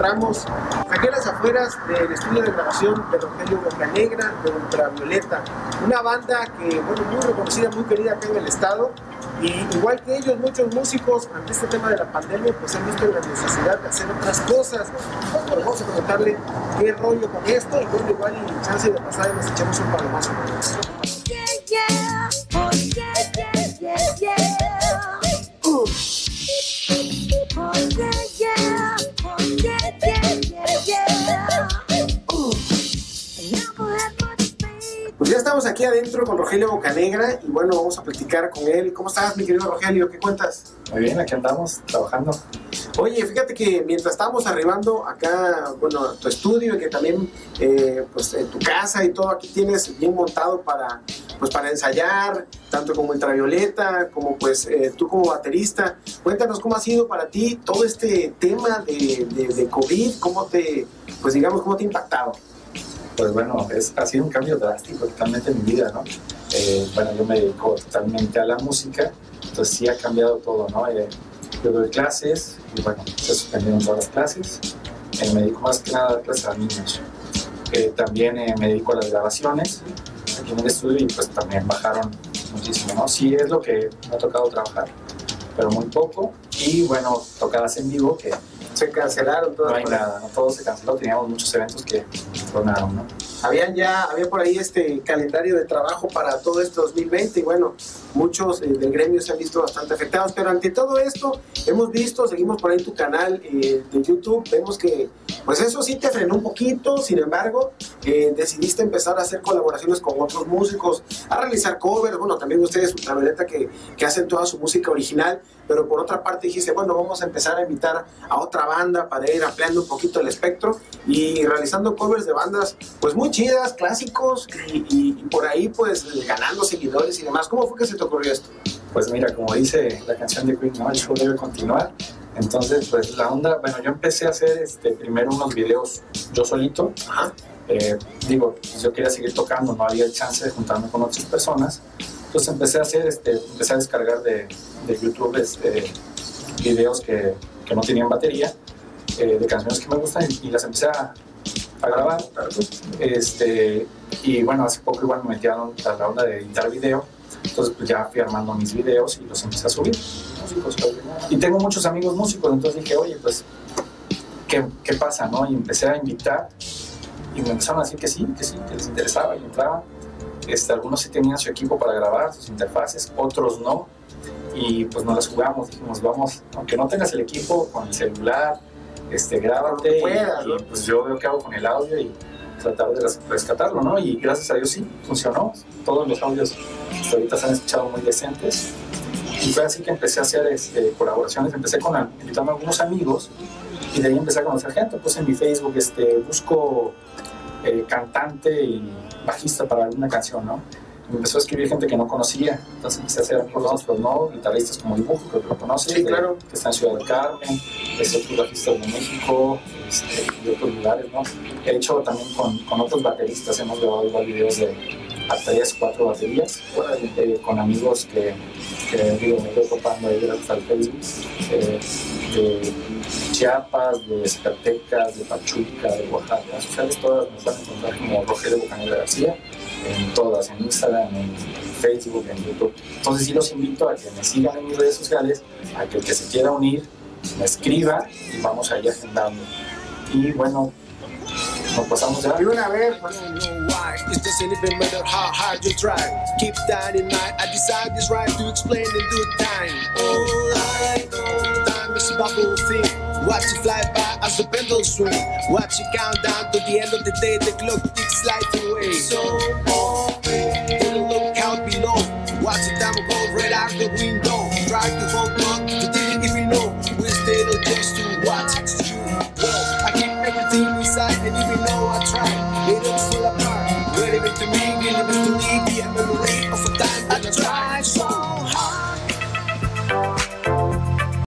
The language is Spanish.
encontramos aquí en las afueras del estudio de grabación de Rogelio Bocanegra, de Ultravioleta, una banda que, bueno, muy reconocida, muy querida acá en el estado, y igual que ellos, muchos músicos ante este tema de la pandemia pues han visto la necesidad de hacer otras cosas. Pues, vamos a preguntarle qué rollo con esto, y bueno, igual y chance de pasar y nos echamos un palomazo. Pues ya estamos aquí adentro con Rogelio Bocanegra y bueno, vamos a platicar con él. ¿Cómo estás, mi querido Rogelio? ¿Qué cuentas? Muy bien, aquí andamos trabajando. Oye, fíjate que mientras estábamos arribando acá, bueno, a tu estudio, y que también, pues en tu casa y todo, aquí tienes bien montado para ensayar, tanto como Ultravioleta, como pues tú como baterista. Cuéntanos cómo ha sido para ti todo este tema de COVID, cómo te, pues digamos, cómo te ha impactado. Pues bueno, ha sido un cambio drástico totalmente en mi vida, ¿no? Bueno, yo me dedico totalmente a la música, entonces sí ha cambiado todo, ¿no? Yo doy clases y bueno, se suspendieron todas las clases. Me dedico más que nada a dar clases a niños. También me dedico a las grabaciones aquí en el estudio y pues también bajaron muchísimo, ¿no? Sí es lo que me ha tocado trabajar, pero muy poco. Y bueno, tocadas en vivo que se cancelaron todas. No hay nada, ¿no? Todo se canceló, teníamos muchos eventos que tronaron, ¿no? Había por ahí este calendario de trabajo para todo este 2020 y bueno, muchos del gremio se han visto bastante afectados, pero ante todo esto hemos visto, seguimos por ahí tu canal de YouTube, vemos que pues eso sí te frenó un poquito, sin embargo decidiste empezar a hacer colaboraciones con otros músicos, a realizar covers, bueno, también ustedes Ultravioleta que hacen toda su música original, pero por otra parte dijiste, bueno, vamos a empezar a invitar a otra banda para ir ampliando un poquito el espectro y realizando covers de bandas pues muy chidas, clásicos y por ahí pues ganando seguidores y demás. ¿Cómo fue que se te ocurrió esto? Pues mira, como dice la canción de Queen, ¿no? El show debe continuar. Entonces pues la onda, bueno, yo empecé a hacer primero unos videos yo solito. Ajá. Digo, pues yo quería seguir tocando, no había chance de juntarme con otras personas. Entonces empecé a hacer, empecé a descargar de YouTube videos que no tenían batería, de canciones que me gustan y las empecé a grabar. Y bueno, hace poco igual me metieron a la onda de editar video, entonces pues ya fui armando mis videos y los empecé a subir. Y tengo muchos amigos músicos, entonces dije, oye, pues, ¿qué pasa, no? Y empecé a invitar y me empezaron a decir que sí, que les interesaba y entraban. Algunos sí tenían su equipo para grabar, sus interfaces, otros no. Y pues nos las jugamos, dijimos, vamos, aunque no tengas el equipo, con el celular, grábate y pues yo veo qué hago con el audio y tratar de rescatarlo, ¿no? Y gracias a Dios sí, funcionó. Todos los audios hasta ahorita se han escuchado muy decentes. Y fue así que empecé a hacer colaboraciones, empecé invitando a algunos amigos y de ahí empecé a conocer gente. Pues en mi Facebook busco cantante y bajista para alguna canción, ¿no? Me empezó a escribir gente que no conocía, entonces empecé a hacer programas, ¿no? Guitarristas como Dibujo, que lo conoces, sí, claro. Que está en Ciudad del Carmen, otros bajistas de México, de otros lugares, ¿no? He hecho también con otros bateristas, hemos grabado igual videos de a 3, 4 baterías, con amigos que digo, me estoy topando ahí gracias al Facebook, de Chiapas, de Zacatecas, de Pachuca, de Oaxaca. Las sociales todas nos van a encontrar como Rogelio Bocanegra García, en todas, en Instagram, en Facebook, en YouTube. Entonces sí los invito a que me sigan en mis redes sociales, a que el que se quiera unir me escriba y vamos ahí agendando. Y bueno, nos pasamos ya. Y una vez, It doesn't even matter how hard you try. Keep that in mind. I decide this right to explain in due time. All I know, time is a bubble thing. Watch it fly by as the pendulum swing. Watch it count down to the end of the day. The clock ticks life away. So